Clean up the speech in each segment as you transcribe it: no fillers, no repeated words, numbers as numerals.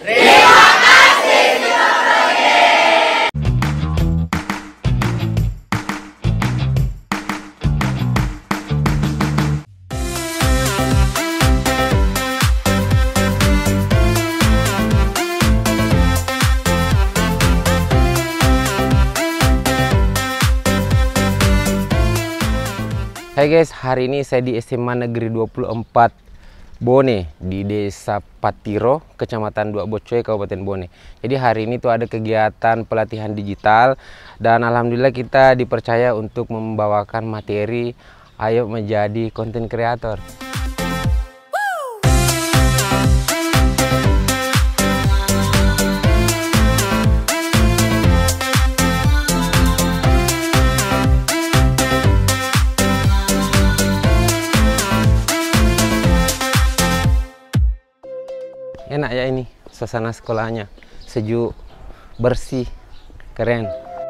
Terima kasih sudah pergi. Hai guys, hari ini saya di SMA Negeri 24 Bone di Desa Patiro, Kecamatan Dua Bocoy, Kabupaten Bone. Jadi hari ini tuh ada kegiatan pelatihan digital dan alhamdulillah kita dipercaya untuk membawakan materi ayo menjadi konten kreator. Enak ya ini suasana sekolahnya, sejuk, bersih, keren.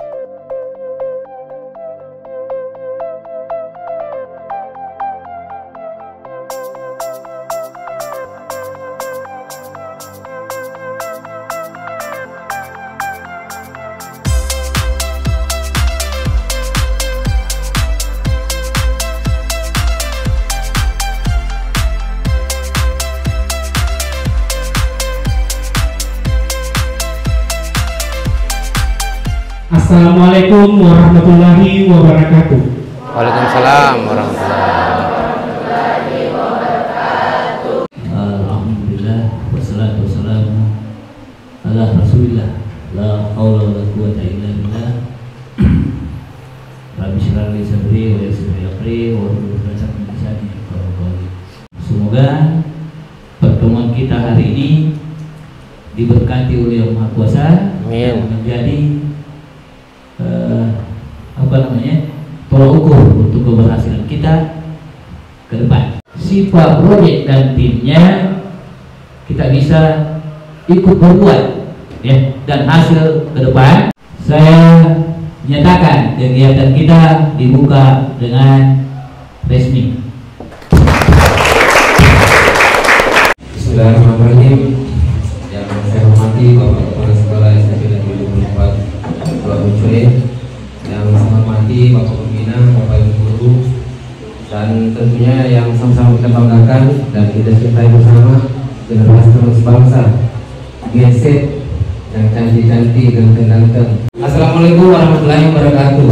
Assalamualaikum warahmatullahi wabarakatuh. Waalaikumsalam warahmatullahi wabarakatuh. Alhamdulillah wassalatu wassalamu ala Rasulillah. La haula wala quwwata illa billah. Rabbi shrah li sadri wa yassir li amri wahlul 'uqdatam min lisani yafqahu qawli. Semoga pertemuan kita hari ini diberkati oleh Yang Maha Kuasa dan menjadi tolak ukur untuk keberhasilan kita ke depan. Sifat proyek dan timnya kita bisa ikut berbuat ya, dan hasil ke depan saya nyatakan kegiatan kita dibuka dengan resmi. Bismillahirrahmanirrahim. Yang saya hormati Bapak Kepala Sekolah SMP Negeri 24 Dua Bocoy, yang saya hormati Bapak Pembina, Bapak Ibu Guru, dan tentunya yang sama-sama kita banggakan dan kita cintai bersama generasi penerus bangsa, Gen Z yang cantik-cantik, ganteng-ganteng. Assalamualaikum warahmatullahi wabarakatuh.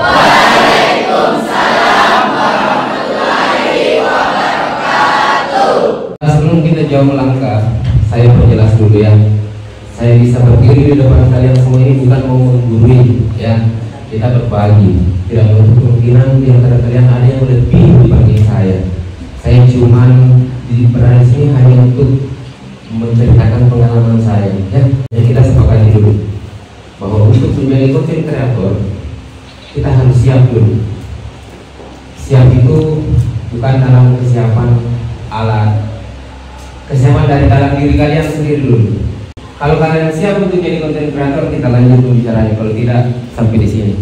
Waalaikumsalam warahmatullahi wabarakatuh. Sebelum kita jauh melangkah, saya perjelas dulu ya. Saya bisa berdiri di depan kalian semua ini bukan mau menggurui ya. Kita berbagi, tidak menutup kemungkinan di antara kalian ada yang lebih dibanding saya. Saya cuman berada di sini hanya untuk menceritakan pengalaman saya ya. Jadi kita sepakati dulu bahwa untuk menjadi konten kreator kita harus siap dulu. Siap itu bukan dalam kesiapan alat, kesiapan dari dalam diri kalian sendiri dulu. Kalau kalian siap untuk jadi konten kreator, kita lanjut pembicaranya. Kalau tidak, sampai di sini.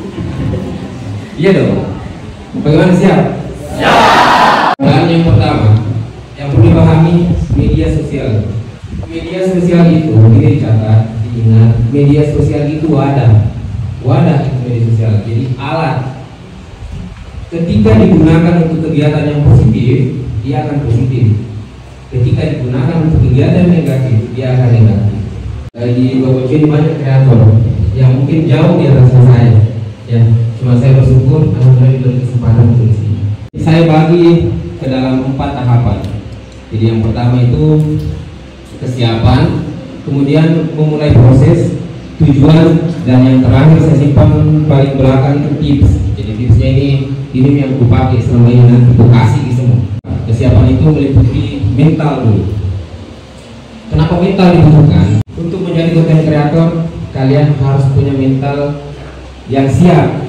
Iya dong. Bagaimana siap? Siap. Dan yang pertama, yang perlu dipahami media sosial. Media sosial itu, ini dicatat, diingat, media sosial itu wadah. Wadah itu media sosial. Jadi alat. Ketika digunakan untuk kegiatan yang positif, dia akan positif. Ketika digunakan untuk kegiatan negatif, dia akan negatif. Di Bapak ini banyak kreator yang mungkin jauh di atas saya, ya. Cuma saya bersyukur alhamdulillah diberi kesempatan untuk di sini. Saya bagi ke dalam 4 tahapan. Jadi yang pertama itu kesiapan, kemudian memulai proses, tujuan, dan yang terakhir saya simpan paling belakang itu tips. Jadi tipsnya ini yang aku pakai selama ini dan aku kasih di semua. Kesiapan itu meliputi mental dulu. Kenapa mental dibutuhkan? Untuk menjadi konten kreator, kalian harus punya mental yang siap.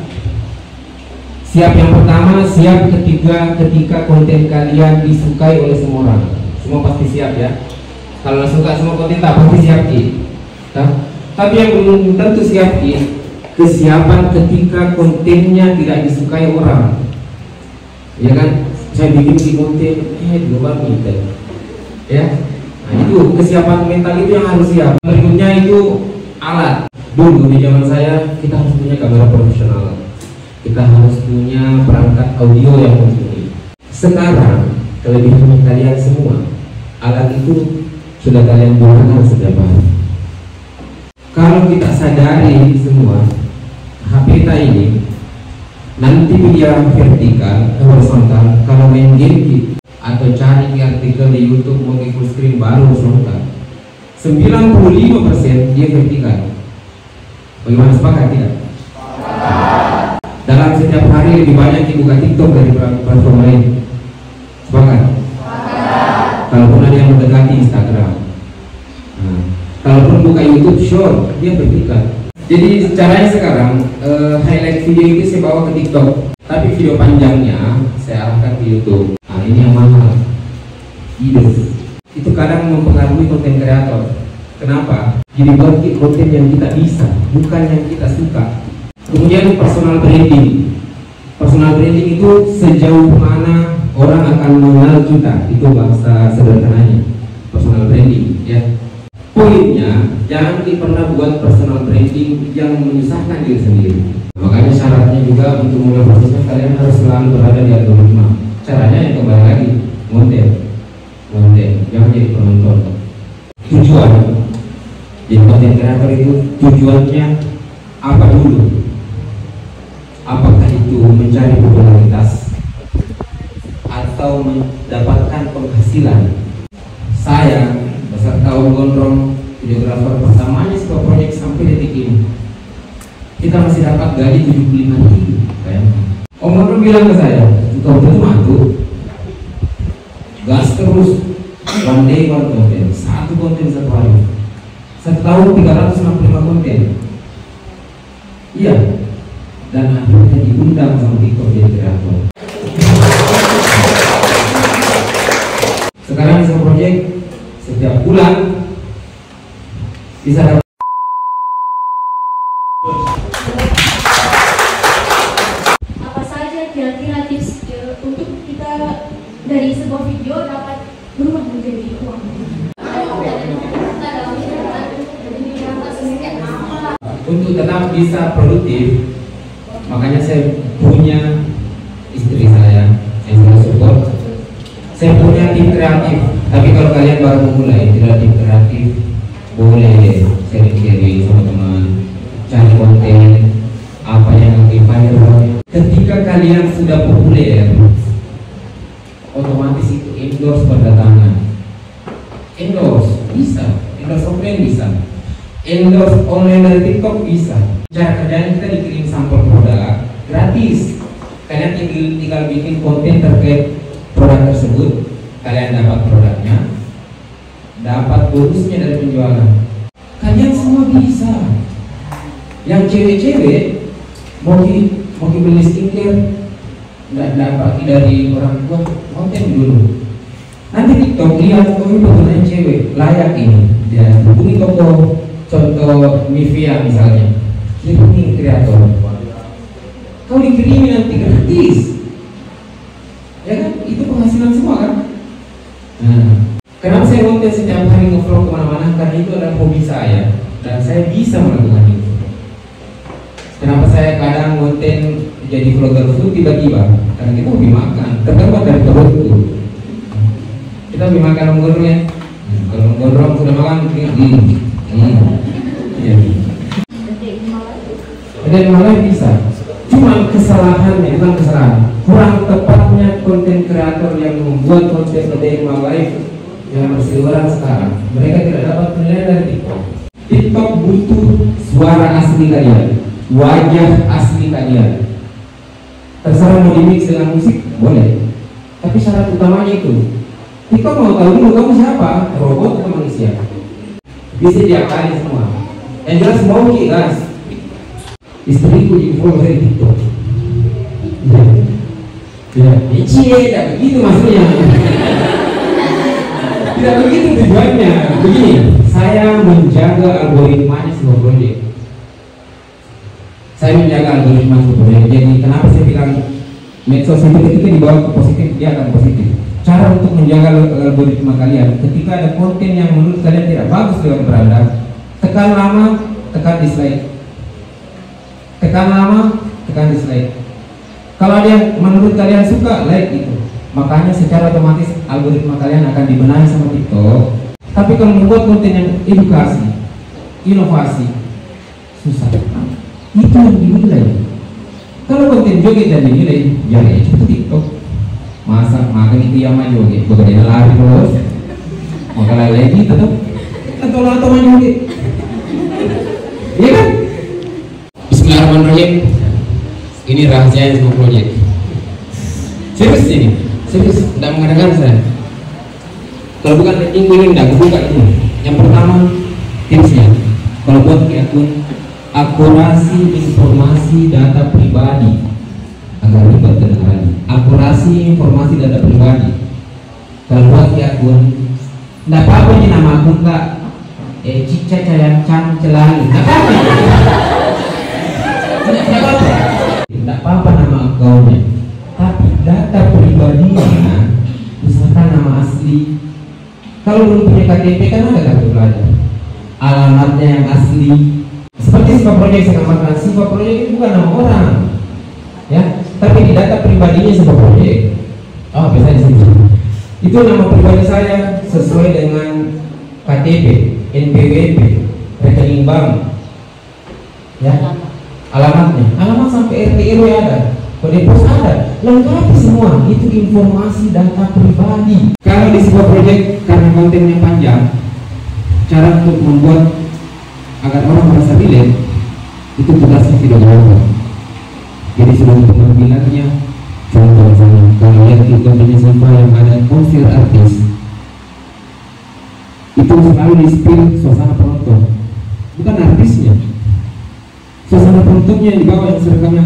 Siap yang pertama, siap ketika konten kalian disukai oleh semua orang. Semua pasti siap ya. Kalau suka semua konten tak pasti siap Tapi yang belum tentu siap kesiapan ketika kontennya tidak disukai orang. Ya kan? Saya bikin di konten global kita. Ya. Nah, itu kesiapan mental itu yang harus siap. Berikutnya itu alat. Dulu di zaman saya kita harus punya kamera profesional, kita harus punya perangkat audio yang mumpuni. Sekarang kelebihan kalian semua, alat itu sudah kalian gunakan sejak baru. Kalau kita sadari semua, HP kita ini nanti dia vertikal, horizontal. Kalau main game atau cari artikel di YouTube mau full screen baru horizontal, 95% dia vertikal. Bagaimana, sepakat tidak? Dalam setiap hari lebih banyak dibuka TikTok dari platform lain. Sepakat? Kalaupun ada yang mendekati Instagram, kalaupun buka YouTube Short, dia vertikal. Jadi caranya sekarang highlight video itu saya bawa ke TikTok, tapi video panjangnya saya arahkan ke YouTube. Nah, ini yang mahal. Itu kadang mempengaruhi konten kreator. Kenapa? Jadi buat konten yang kita bisa, bukan yang kita suka. Kemudian personal branding. Personal branding itu sejauh mana orang akan mengenal kita, itu bahasa sederhananya. Personal branding, ya. Poinnya, jangan pernah buat personal branding yang menyusahkan diri sendiri. Makanya syaratnya juga untuk mulai prosesnya kalian harus selalu berada di algoritma. Caranya yang kembali lagi, konten, jangan jadi penonton. Tujuan, jadi konten kreator itu tujuannya apa dulu? Apakah itu mencari popularitas atau mendapatkan penghasilan? Saya beserta Om Gondrong, videografer pertamanya sebuah proyek sampai detik ini, kita masih dapat gaji 75.000. Om Gondrong bilang ke saya, kau itu mantu, gas terus, one day one konten, satu konten satu hari, setahun 365 konten. Iya, dan akhirnya diundang sama TikTok jadi kreator. Sekarang sebuah proyek setiap bulan bisa dapat. Apa saja kira-kira tips untuk kita dari sebuah video dapat berubah menjadi uang? Untuk tetap bisa produktif, makanya saya punya istri saya yang saya support. Saya punya tim kreatif. Tapi kalau kalian baru memulai, tidak tim kreatif, boleh sharing sama teman, cari konten apa yang lagi viral. Ketika kalian sudah populer, otomatis itu endorse berdatangan. Endorse bisa, endorse offline bisa, endorse online dari TikTok bisa. Cara kerjanya kita dikirim sampel produk gratis. Kalian tinggal bikin konten terkait produk tersebut, kalian dapat produknya, dapat bonusnya dari penjualan. Kalian semua bisa. Yang cewek-cewek mau beli skincare, nggak dapat dari orang tua, konten dulu. Nanti TikTok lihat ini penggunaan cewek layak ini, dia hubungi toko, contoh Nivea misalnya, kirimi kreator, kau dikirimi nanti gratis. Ya kan, itu penghasilan semua kan. Nah, kenapa saya konten setiap hari nge-vlog kemana-mana? Karena itu adalah hobi saya dan saya bisa melakukan itu. Kenapa saya kadang konten jadi vlogger food tiba-tiba? Karena kita hobi makan, terdapat dari perut itu. Kita hobi makan Om ya. Kalau Om Gondrong sudah makan, ada yang malah bisa. Cuma kesalahannya, bukan kesalahan, kurang tepatnya konten kreator yang membuat konten Day in My Life yang berseliweran sekarang, mereka tidak dapat penilaian dari TikTok. TikTok butuh suara asli kalian, wajah asli kalian. Terserah mau dimix dengan musik, boleh, tapi syarat utamanya itu TikTok mau tahu dulu kamu siapa, robot atau manusia. Bisa diakalin semua. Yang jelas mau guys. Istriku di follow dari TikTok. Ya, tidak begitu maksudnya. Tidak begitu tujuannya. Begini, saya menjaga algoritmanya sebuah proyek. Saya menjaga algoritma sebuah proyek. Jadi kenapa saya bilang medsos itu ketika dibawa ke positif, dia akan positif. cara untuk menjaga algoritma kalian. Ketika ada konten yang menurut kalian tidak bagus lewat beranda, tekan lama, tekan dislike. Tekan lama, tekan dislike. Kalau ada yang menurut kalian suka, like itu. Makanya secara otomatis algoritma kalian akan dibenahi sama TikTok. Tapi kalau membuat konten yang edukasi, inovasi, susah. Itu yang dinilai. Kalau konten joget dan dinilai, jangan itu TikTok. Masa makan itu yang maju joget, bukan lari terus. Maka lagi tetap atau maju joget. Iya kan? Bismillahirrahmanirrahim. Ini rahasianya semua proyek. Serius ini, serius. Tidak mengadakan saya. Kalau bukan minggu ini tidak buka itu. Yang pertama tipsnya, kalau buat akun, akurasi informasi data pribadi. Agak ribet kedengarannya. Akurasi informasi data pribadi. Kalau buat akun, tidak apa-apa ini nama akun kak. Cica cayang cang celangi. Tidak apa-apa. Tidak apa-apa. Tidak apa-apa nama akunnya. Tapi data pribadinya, misalkan nama asli. Kalau belum punya KTP kan ada kartu pelajar. Alamatnya yang asli. Seperti sifat proyek saya katakan, sifat proyek itu bukan nama orang, ya. Tapi di data pribadinya sifat proyek. Oh, bisa disebut. Itu nama pribadi saya sesuai dengan KTP, NPWP, rekening bank, ya. Alamatnya, alamat sampai RT RW ada. Kode pos ada, lengkapi semua. Itu informasi data pribadi. Kalau di sebuah proyek karena kontennya panjang, cara untuk membuat agar orang merasa relate itu tugasnya tidak gampang. Jadi sebelum pengambilannya, contoh misalnya kalau lihat di kontennya Siva yang ada konser artis, itu selalu di spill suasana penonton, bukan artisnya. Suasana penontonnya yang dibawa yang serekamnya.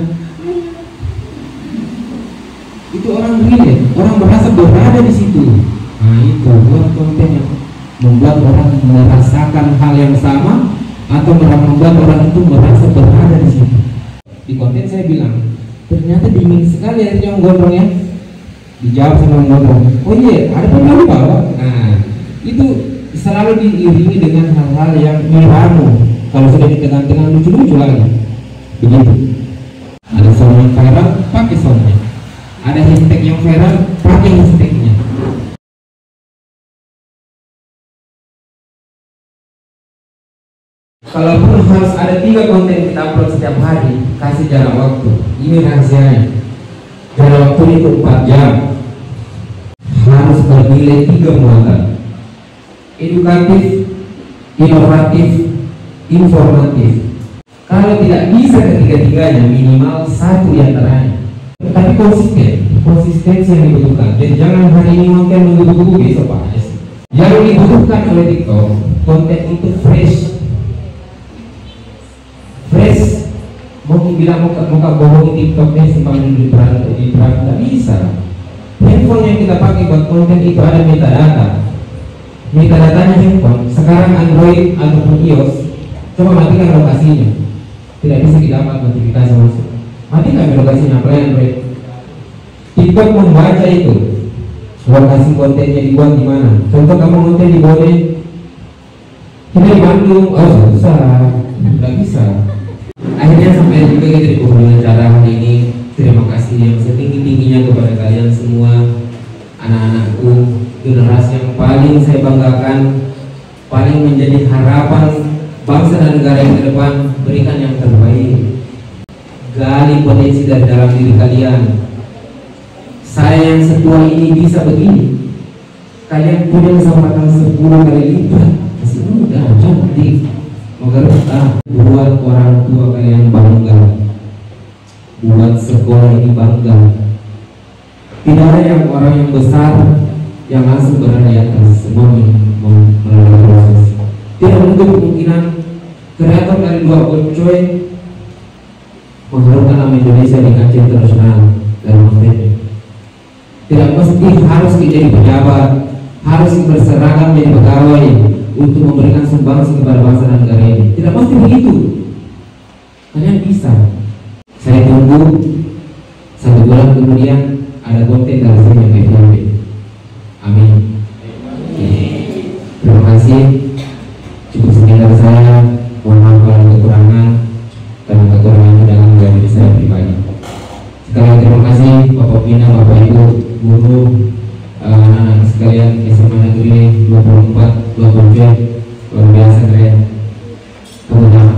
Itu orang relate, orang merasa berada di situ. Nah itu buat konten yang membuat orang merasakan hal yang sama atau membuat orang itu merasa berada di situ. Di konten saya bilang, ternyata dingin sekali airnya menggondong ya. Dijawab sama menggondong, oh iya ada pemain bawah. Nah itu selalu diiringi dengan hal-hal yang miramu. Kalau sudah ditekan-tekan lucu-lucu lagi. Begitu. Ada sound yang viral, pakai soundnya. Ada hashtag yang viral, pakai hashtagnya. Kalaupun harus ada 3 konten kita upload setiap hari, kasih jarak waktu. Ini rahasianya. Jarak waktu itu 4 jam. Harus bernilai 3 muatan: edukatif, inovatif, informatif. Kalau tidak bisa ketiga-tiganya, minimal 1 di antaranya. Tapi konsistensi yang dibutuhkan. Jadi jangan hari ini konten menunggu-tunggu besok Pak. Yang dibutuhkan oleh TikTok, konten itu fresh. Mau bilang mau bohong TikTok simpang di perang tidak bisa. Handphone yang kita pakai buat konten itu ada metadata. Metadatanya handphone. Sekarang Android ataupun iOS, coba matikan lokasinya. Tidak bisa didapat notifikasi masuk. Matikan lokasinya play Android. TikTok membaca itu. Lokasi kontennya dibuat di mana. Contoh kamu konten di Bone, kita di Bandung, oh susah, tidak bisa. Akhirnya sampai juga kita di penghujung acara hari ini. Terima kasih yang setinggi-tingginya kepada kalian semua, anak-anakku, generasi yang paling saya banggakan, paling menjadi harapan bangsa dan negara yang ke depan. Berikan yang terbaik, gali potensi dari dalam diri kalian. Saya yang setua ini bisa begini, kalian punya kesempatan 10 kali lipat. Masih muda, cantik, mengerti. Buat orang tua kalian bangga, buat sekolah ini bangga. Tidak ada yang orang yang besar yang langsung berada di atas, semua melalui proses. Tidak menutup kemungkinan kreator dari 2 Boncoy mengharumkan nama Indonesia di kancah internasional dalam kontennya. Tidak mesti harus menjadi pejabat, harus berseragam menjadi pegawai untuk memberikan sumbangsi kepada bangsa dan negara ini. Tidak mesti begitu. Kalian bisa. Saya tunggu 1 bulan kemudian ada konten dari saya yang FYP. Amin. Terima kasih. Cukup sekian dari saya. Mohon maaf kalau ada kekurangan, karena kekurangan dalam diri saya pribadi. Sekali lagi terima kasih Bapak Pina, Bapak Ibu, guru, anak-anak sekalian SMA Negeri 24, 27, luar biasa keren. Kemudian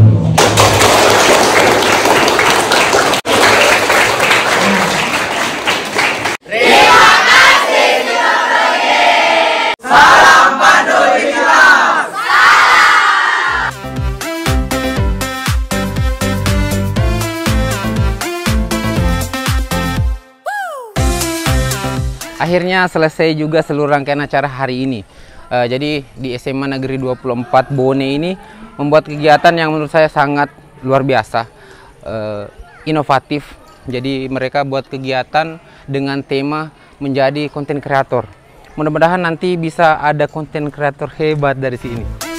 akhirnya selesai juga seluruh rangkaian acara hari ini. Jadi di SMA Negeri 24 Bone ini membuat kegiatan yang menurut saya sangat luar biasa, inovatif. Jadi mereka buat kegiatan dengan tema menjadi konten kreator. Mudah-mudahan nanti bisa ada konten kreator hebat dari sini.